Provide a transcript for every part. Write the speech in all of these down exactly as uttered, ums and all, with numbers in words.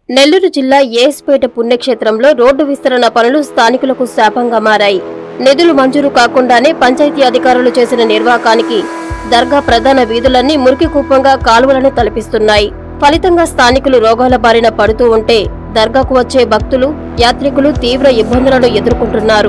నెల్లూరు జిల్లా as.peta పుణ్యక్షేత్రంలో road విస్తరణ పనులు స్థానికులకు శాపంగా మారాయి. నిధులు మంజూరు కాకుండానే పంచాయతీ అధికారులు చేసిన నిర్వాకానికి దర్గా ప్రధాన వీధులన్నీ మురికి కూపంగా కాలువలను తలపిస్తున్నాయి. ఫలితంగా స్థానికులు రోగాల బారిన పడుతూ ఉంటే దర్గాకు వచ్చే భక్తులు, యాత్రికులు తీవ్ర ఇబ్బందులను ఎదుర్కొంటున్నారు.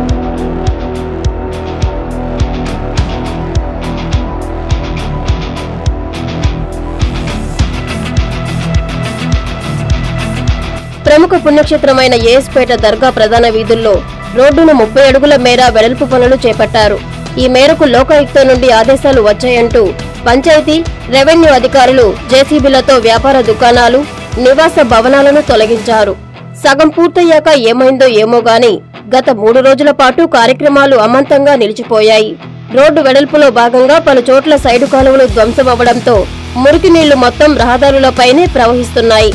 ప్రముఖ పుణ్యక్షేత్రమైన as.peta దర్గా ప్రధాన వీధుల్లో రోడ్డును ముప్పై అడుగుల మేర వెడల్పు పనులు చేపట్టారు. ఈ మేరకు లోకాయుక్త నుండి ఆదేశాలు వచ్చాయంటూ పంచాయతీ, రెవెన్యూ అధికారులు జేసీబీలతో వ్యాపార దుకాణాలు, నివాస భవనాలను తొలగించారు. సగం పూర్తయ్యాక ఏమైందో ఏమో గాని గత మూడు రోజుల పాటు కార్యక్రమాలు అమాంతంగా నిలిచిపోయాయి. రోడ్డు వెడల్పులో భాగంగా పలు చోట్ల సైడు కాలువలు ధ్వంసమవ్వడంతో మురికి నీళ్లు మొత్తం రహదారులపైనే ప్రవహిస్తున్నాయి.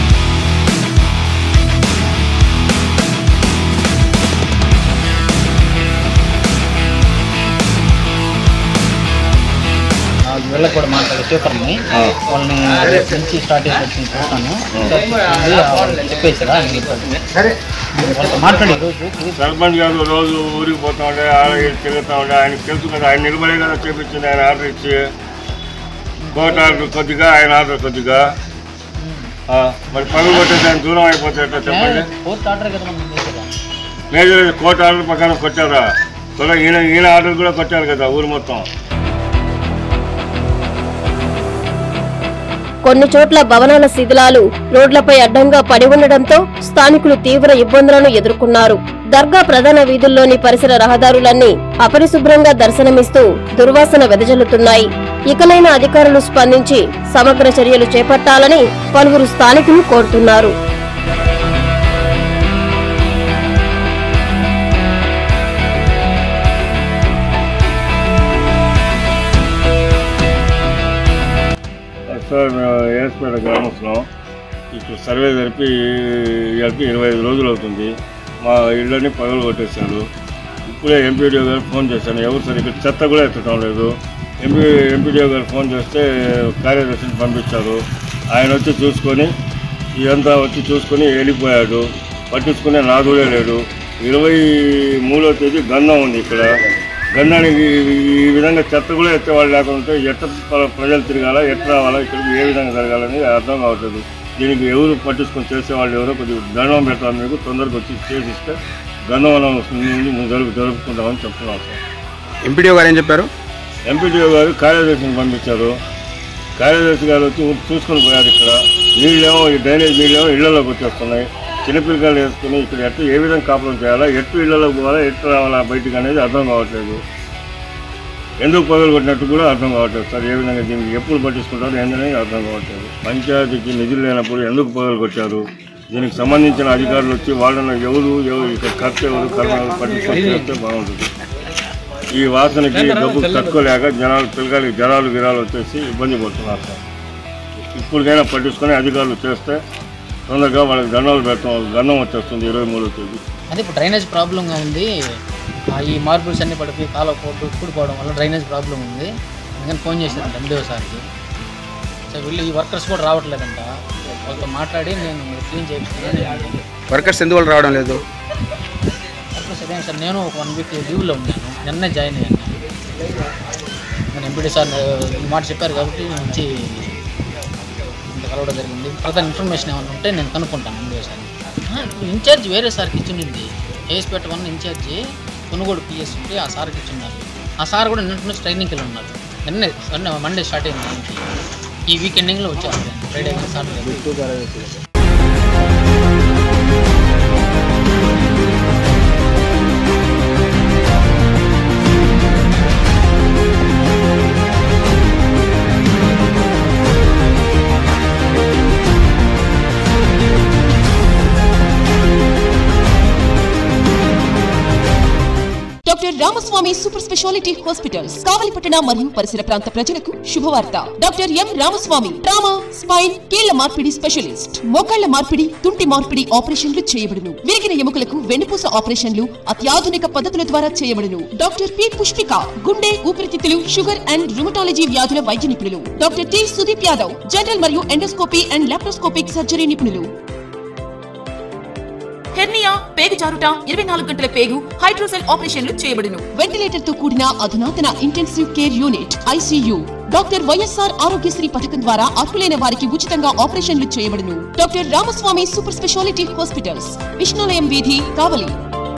వీళ్ళకి కూడా మాట్లాడే పేపర్ని వాళ్ళని నుంచి స్టార్ట్ చేసి వచ్చి చూస్తాను చెప్పేసారా మాట్లాడే సర్పంచ్ గారు రోజు ఊరికి పోతా ఉండే ఆడకి తిరుగుతూ ఉండే ఆయనకు తెలుసు కదా, ఆయన నిలబడే కదా చేపించింది. ఆయన ఆర్డర్ ఇచ్చి కోర్టు ఆర్డర్ కొద్దిగా, ఆయన ఆర్డర్ కొద్దిగా మరి పనులు కొట్టేసి ఆయన దూరం అయిపోతే ఎట్లా చెప్పండి. కోర్టు ఆర్డర్ కదా మేజర్ కోర్టు ఆర్డర్ ప్రకారం కొట్టారా? త్వరగా ఈయన ఈయన ఆర్డర్ కూడా కొట్టారు కదా ఊరు మొత్తం. కొన్ని చోట్ల భవనాల శిథిలాలు రోడ్లపై అడ్డంగా పడి ఉండడంతో స్థానికులు తీవ్ర ఇబ్బందులను ఎదుర్కొన్నారు. దర్గా ప్రధాన వీధుల్లోని పరిసర రహదారులన్నీ అపరిశుభ్రంగా దర్శనమిస్తూ దుర్వాసన వెదజల్లుతున్నాయి. ఇకనైనా అధికారులు స్పందించి సమగ్ర చర్యలు చేపట్టాలని పలువురు స్థానికులు కోరుతున్నారు. సార్, as.peta గ్రామస్తులం. ఇప్పుడు సర్వే జరిపి జరిపి ఇరవై ఐదు రోజులు అవుతుంది. మా ఇళ్ళని పగలు కొట్టేశారు. ఇప్పుడే ఎంపీడీఓ గారు ఫోన్ చేశాను, ఎవరు సార్ ఇక్కడ చెత్త కూడా ఎత్తడం లేదు. ఎంపీ ఎంపీడీఓ గారు ఫోన్ చేస్తే కార్యదర్శిని పంపించారు. ఆయన వచ్చి చూసుకొని ఇదంతా వచ్చి చూసుకొని వెళ్ళిపోయాడు. పట్టించుకునే నాదుడే లేడు. ఇరవై మూడో తేదీ గంధం ఉంది ఇక్కడ. గంధానికి ఈ విధంగా చెత్త కూడా ఎత్తేవాళ్ళు లేకుంటే ఎట్ట ప్రజలు తిరగాల, ఎట్ట రావాలా, ఇక్కడికి ఏ విధంగా జరగాలని అర్థం కావట్లేదు. దీనికి ఎవరు పట్టించుకొని చేసేవాళ్ళు ఎవరో కొద్దిగా గంధం పెడతాను, మీకు తొందరగా వచ్చి చేసిస్తే గంధవనం జరుపు జరుపుకుంటామని చెప్తున్నాం సార్. ఎంపీడీఓ గారు ఏం చెప్పారు? ఎంపీడీఓ గారు కార్యదర్శిని పంపించారు. కార్యదర్శి గారు వచ్చి చూసుకొని పోయారు. ఇక్కడ నీళ్ళేమో ఈ డ్రైనేజ్ నీళ్ళేమో ఇళ్లలోకి వచ్చేస్తున్నాయి. చిన్నపిల్లకాయలు వేసుకుని ఇక్కడ ఎట్టు ఏ విధంగా కాపురం చేయాలా, ఎట్టు ఇళ్లలోకి పోవాలా, ఎట్టు రావాలా బయటికి అనేది అర్థం కావట్లేదు. ఎందుకు పగలు కొట్టినట్టు కూడా అర్థం కావట్లేదు సార్. ఏ విధంగా దీనికి ఎప్పుడు పట్టించుకుంటారో ఏంటనేది అర్థం కావట్లేదు. పంచాయతీకి నిధులు లేనప్పుడు ఎందుకు పగలు కొట్టారు? దీనికి సంబంధించిన అధికారులు వచ్చి వాళ్ళని ఎవరు ఎవరు ఇక్కడ ఖర్చు ఎవరు కర్మలు పట్టించుకొని చేస్తే బాగుంటుంది. ఈ వాసనకి డబ్బు తట్టుకోలేక జనాలు పిల్లకాయలకి జనాలు గిరాలు వచ్చేసి ఇబ్బంది పడుతున్నారు సార్. ఇప్పటికైనా పట్టించుకొని అధికారులు చేస్తే తొందరగా వాళ్ళకి గంధాలు పెడతాం. గంధం వచ్చేస్తుంది ఇరవై మూడో తేదీ. అదే ఇప్పుడు డ్రైనేజ్ ప్రాబ్లంగా ఉంది. ఈ మార్బుల్స్ అన్ని పడిపోయి కాలువ పోటు కూడిపోవడం వల్ల డ్రైనేజ్ ప్రాబ్లం ఉంది. అందుకని ఫోన్ చేశారంట ఎంబీఓ సార్కి. సో వీళ్ళు ఈ వర్కర్స్ కూడా రావట్లేదంట. వాళ్ళతో మాట్లాడి నేను క్లీన్ చేయించుకున్నాను. వర్కర్స్ ఎందువల్ల రావడం లేదు? వర్కర్స్ అదే సార్, నేను ఒక వన్ వీక్ లీవ్లో ఉన్నాను, నిన్నే జాయిన్ అయ్యాను. నేను ఎంపీడీ సార్ ఈ మాట చెప్పారు కాబట్టి నేను వచ్చి కలవడం జరిగింది. తర్వాత ఇన్ఫర్మేషన్ ఏమైనా ఉంటే నేను కనుక్కుంటాను ఎంబీఓ సార్ని. ఇప్పుడు ఇన్ఛార్జ్ వేరే సార్కి ఇచ్చింది. as.peta వన్ ఇన్ఛార్జి కొనుగోడు పిఎస్ ఉంటే ఆ సార్కి ఇచ్చున్నారు. ఆ సార్ కూడా నిన్నటి నుంచి ట్రైనింగ్కి వెళ్ళి ఉన్నారు. నిన్నే సండే మండే స్టార్ట్ అయింది. ఈ వీక్ ఎండింగ్లో వచ్చారు. Friday Saturday. Doctor Ramaswamy super speciality hospitals, కావలిపట్టణ మరియు పరిసర ప్రాంత ప్రజలకు శుభవార్త. Doctor M Ramaswamy trauma, spine, కీళ్ల మార్పిడి స్పెషలిస్ట్. మోకాళ్ల మార్పిడి, తుంటి మార్పిడి ఆపరేషన్లు చేయబడును. విరిగిన ఎముకలకు వెన్నుపూస ఆపరేషన్లు అత్యాధునిక పద్ధతుల ద్వారా చేయబడును. డాక్టర్ పి పుష్పిక గుండె, ఊపిరితిత్తులు, షుగర్ అండ్ రుమటాలజీ వ్యాధుల వైద్య నిపుణులు. Doctor T Sudeep Yadav general మరియు ఎండోస్కోపీ అండ్ లాప్రోస్కోపిక్ సర్జరీ నిపుణులు. హెర్నియా, పేగు జారుట, ఇరవై నాలుగు గంటల పేగు, హైడ్రోసెల్ ఆపరేషన్లు చేయబడును. వెంటిలేటర్ తో కూడిన అధునాతన intensive care unit ICU. Doctor YSR Aarogyasri పథకం ద్వారా అర్హులైన వారికి ఉచితంగా ఆపరేషన్లు చేయబడును. Doctor Ramaswamy super speciality hospitals, Vishnulayam వీధి, కావలి.